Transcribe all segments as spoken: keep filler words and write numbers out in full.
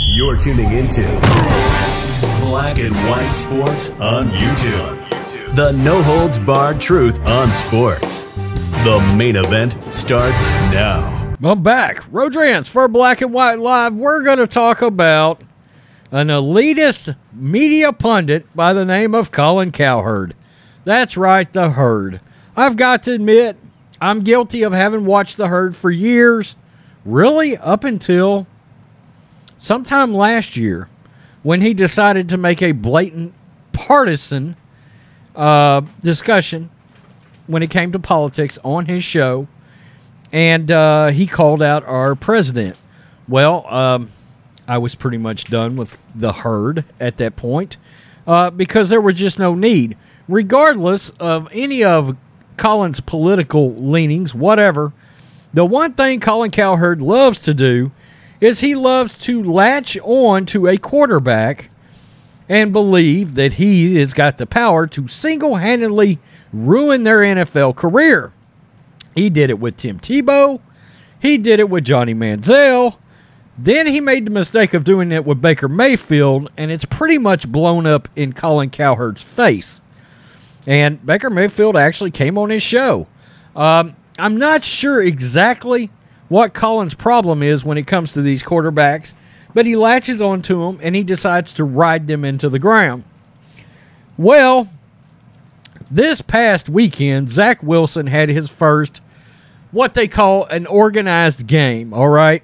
You're tuning into Black and White Sports on YouTube. The no-holds-barred truth on sports. The main event starts now. I'm back. Rodrance for Black and White Live. We're going to talk about an elitist media pundit by the name of Colin Cowherd. That's right, the Herd. I've got to admit, I'm guilty of having watched the Herd for years, really up until sometime last year when he decided to make a blatant partisan uh, discussion when it came to politics on his show, and uh, he called out our president. Well, um, I was pretty much done with the Herd at that point uh, because there was just no need. Regardless of any of Colin's political leanings, whatever, the one thing Colin Cowherd loves to do is he loves to latch on to a quarterback and believe that he has got the power to single-handedly ruin their N F L career. He did it with Tim Tebow. He did it with Johnny Manziel. Then he made the mistake of doing it with Baker Mayfield, and it's pretty much blown up in Colin Cowherd's face. And Baker Mayfield actually came on his show. Um, I'm not sure exactly what Colin's problem is when it comes to these quarterbacks, but he latches onto them and he decides to ride them into the ground. Well, this past weekend, Zach Wilson had his first, what they call an organized game, all right?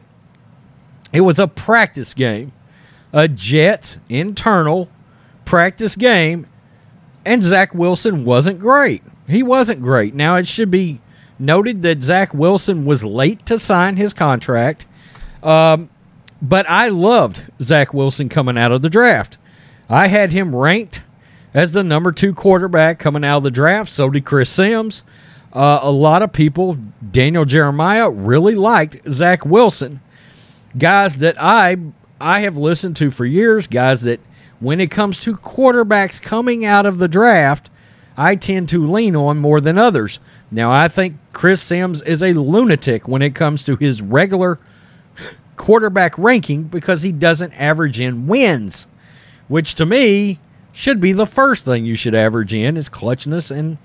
It was a practice game, a Jets internal practice game, and Zach Wilson wasn't great. He wasn't great. Now, it should be noted that Zach Wilson was late to sign his contract, um, but I loved Zach Wilson coming out of the draft. I had him ranked as the number two quarterback coming out of the draft. So did Chris Sims. Uh, a lot of people, Daniel Jeremiah, really liked Zach Wilson. Guys that I I have listened to for years, guys that when it comes to quarterbacks coming out of the draft, I tend to lean on more than others. Now, I think Chris Sims is a lunatic when it comes to his regular quarterback ranking because he doesn't average in wins, which to me should be the first thing you should average in is clutchness and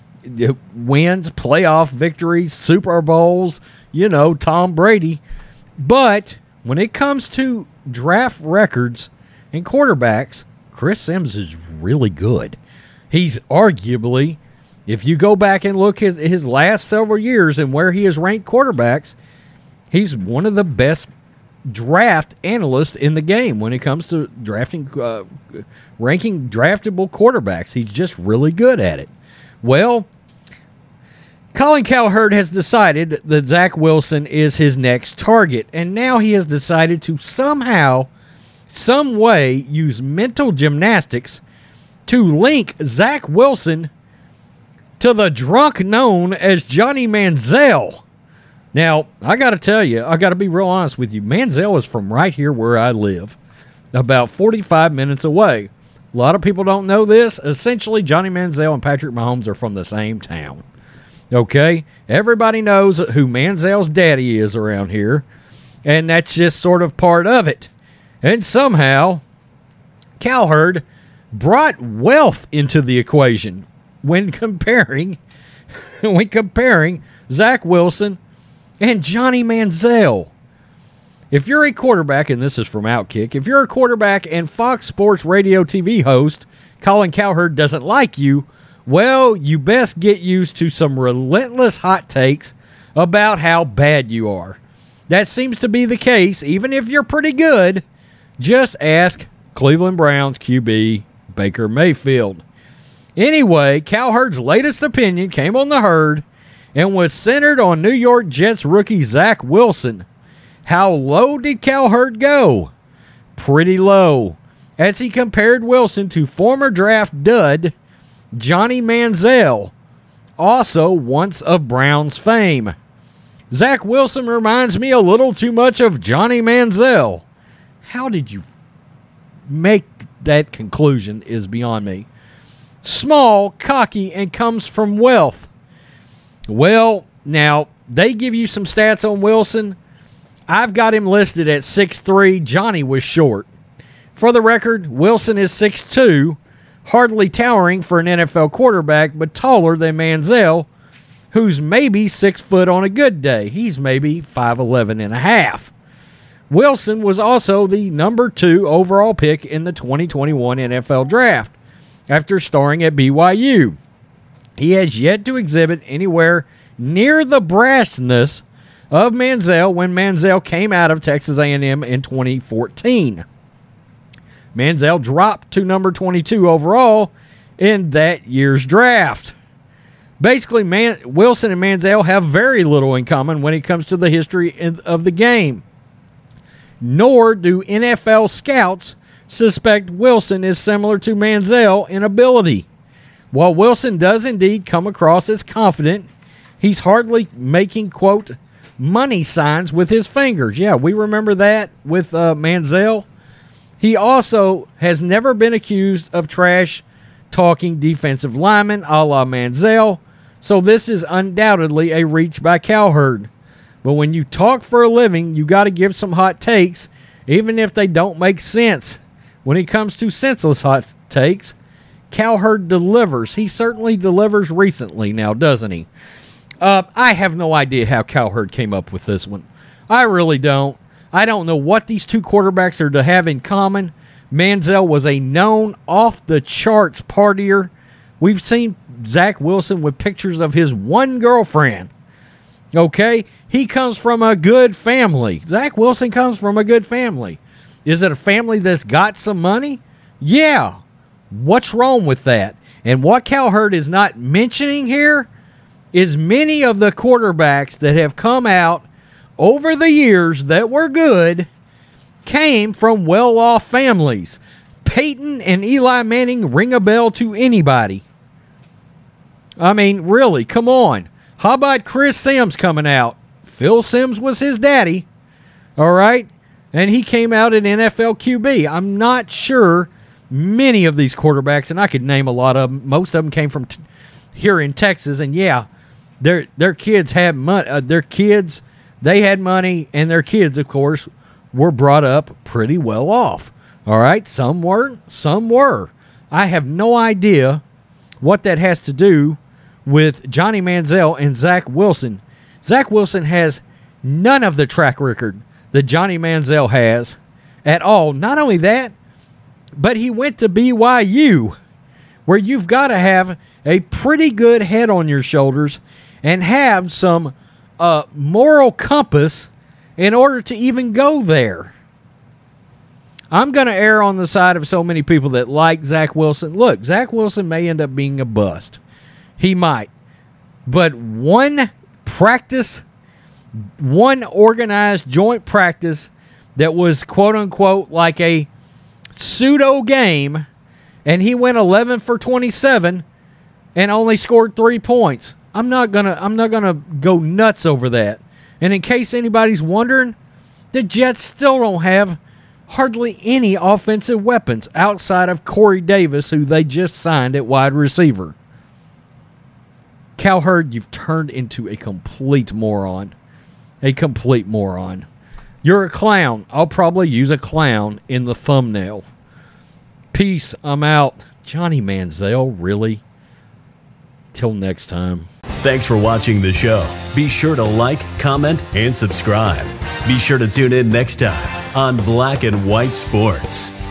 wins, playoff victories, Super Bowls, you know, Tom Brady. But when it comes to draft records and quarterbacks, Chris Sims is really good. He's arguably, if you go back and look at his last several years and where he has ranked quarterbacks, he's one of the best draft analysts in the game when it comes to drafting, uh, ranking draftable quarterbacks. He's just really good at it. Well, Colin Cowherd has decided that Zach Wilson is his next target, and now he has decided to somehow, some way, use mental gymnastics to link Zach Wilson to the drunk known as Johnny Manziel. Now, I got to tell you, I got to be real honest with you. Manziel is from right here where I live, about forty-five minutes away. A lot of people don't know this. Essentially, Johnny Manziel and Patrick Mahomes are from the same town. Okay? Everybody knows who Manziel's daddy is around here, and that's just sort of part of it. And somehow, Cowherd brought wealth into the equation when comparing when comparing Zach Wilson and Johnny Manziel. If you're a quarterback, and this is from Outkick, if you're a quarterback and Fox Sports radio T V host Colin Cowherd doesn't like you, well, you best get used to some relentless hot takes about how bad you are. That seems to be the case, even if you're pretty good. Just ask Cleveland Browns Q B Baker Mayfield. Anyway, Cowherd's latest opinion came on the Herd and was centered on New York Jets rookie Zach Wilson. How low did Cowherd go? Pretty low, as he compared Wilson to former draft dud Johnny Manziel, also once of Browns fame. Zach Wilson reminds me a little too much of Johnny Manziel. How did you make that conclusion is beyond me. Small, cocky, and comes from wealth. Well, now, they give you some stats on Wilson. I've got him listed at six three. Johnny was short. For the record, Wilson is six two, hardly towering for an N F L quarterback, but taller than Manziel, who's maybe six foot on a good day. He's maybe five eleven and a half. Wilson was also the number two overall pick in the twenty twenty-one N F L Draft after starring at B Y U. He has yet to exhibit anywhere near the brassness of Manziel when Manziel came out of Texas A and M in twenty fourteen. Manziel dropped to number twenty-two overall in that year's draft. Basically, Man- Wilson and Manziel have very little in common when it comes to the history of the game. Nor do N F L scouts suspect Wilson is similar to Manziel in ability. While Wilson does indeed come across as confident, he's hardly making, quote, money signs with his fingers. Yeah, we remember that with uh, Manziel. He also has never been accused of trash-talking defensive linemen a la Manziel, so this is undoubtedly a reach by Cowherd. But when you talk for a living, you got to give some hot takes, even if they don't make sense. When it comes to senseless hot takes, Cowherd delivers. He certainly delivers recently now, doesn't he? Uh, I have no idea how Cowherd came up with this one. I really don't. I don't know what these two quarterbacks are to have in common. Manziel was a known off-the-charts partier. We've seen Zach Wilson with pictures of his one girlfriend. Okay? He comes from a good family. Zach Wilson comes from a good family. Is it a family that's got some money? Yeah. What's wrong with that? And what Cowherd is not mentioning here is many of the quarterbacks that have come out over the years that were good came from well-off families. Peyton and Eli Manning ring a bell to anybody. I mean, really, come on. How about Chris Sims coming out? Phil Sims was his daddy, all right? And he came out an N F L Q B. I'm not sure many of these quarterbacks, and I could name a lot of them. Most of them came from t- here in Texas, and yeah, their their kids had money. Uh, their kids... They had money, and their kids, of course, were brought up pretty well off. All right? Some weren't, some were. I have no idea what that has to do with Johnny Manziel and Zach Wilson. Zach Wilson has none of the track record that Johnny Manziel has at all. Not only that, but he went to B Y U, where you've got to have a pretty good head on your shoulders and have some Uh, moral compass in order to even go there. I'm going to err on the side of so many people that like Zach Wilson. Look, Zach Wilson may end up being a bust. He might. But one practice, one organized joint practice that was quote-unquote like a pseudo game, and he went eleven for twenty-seven and only scored three points. I'm not gonna I'm not gonna go nuts over that. And in case anybody's wondering, the Jets still don't have hardly any offensive weapons outside of Corey Davis, who they just signed at wide receiver. Cowherd, you've turned into a complete moron. A complete moron. You're a clown. I'll probably use a clown in the thumbnail. Peace. I'm out. Johnny Manziel, really? Till next time. Thanks for watching the show. Be sure to like, comment, and subscribe. Be sure to tune in next time on Black and White Sports.